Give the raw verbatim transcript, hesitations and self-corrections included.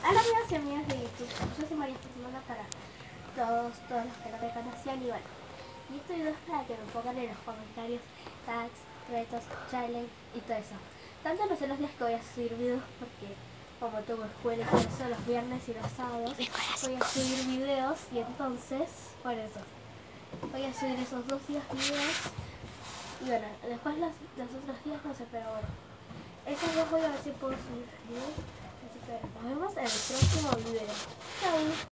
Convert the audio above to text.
Hola amigos y amigas de YouTube, yo soy María esta semana para todos, todos los que no me conocían y bueno, y este video es para que me pongan en los comentarios tags, retos, challenge y todo eso. Tanto no sé los días que voy a subir videos porque como tengo escuela y todo eso, los viernes y los sábados voy a subir videos y entonces, por eso, voy a subir esos dos días videos y bueno, después los, los otros días no sé, pero bueno, esos dos voy a ver si puedo subir videos. Así que nos vemos en el próximo video. Chau.